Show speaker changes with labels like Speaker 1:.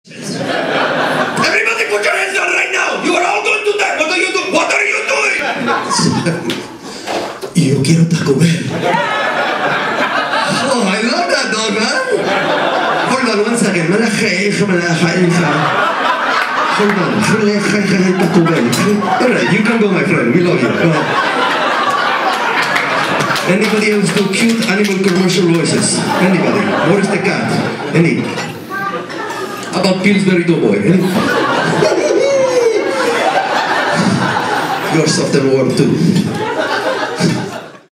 Speaker 1: Everybody put your hands down right now. You are all going to die. What are you doing? What are you doing? Yo quiero Taco Bell. Oh, I love that dog, man. Hold on 1 second. Hold on. Taco Bell. Alright, you can go, my friend. We love you. Go ahead. Anybody else do cute animal commercial voices? Anybody? Where's the cat? Any? About Pillsbury Doughboy. You're soft and warm too.